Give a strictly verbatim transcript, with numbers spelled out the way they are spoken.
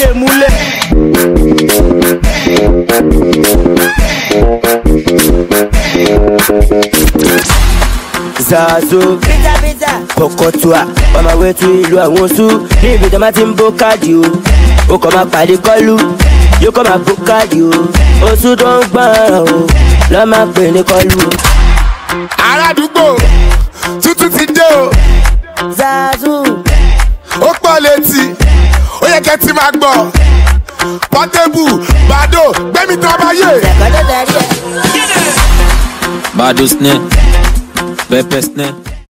lè múlẹ̀. Zazo Kokotua on my way to ìlú àwọn oṣù níbi tó máa ti ń bó káàdì o ó kàn máa pàdé kọlù yóò kàn máa bó káàdì o oṣù tó ń gbọ́n o lọ́ máa pè ní kọlù o. Aládùúgbò tuntun ti dé o. Zazo ó pọ̀ létí ó yẹ kẹ́ ti máa gbọ́ Portable Bado gbẹ́mí tán báyé. Bado snare, pepper snare.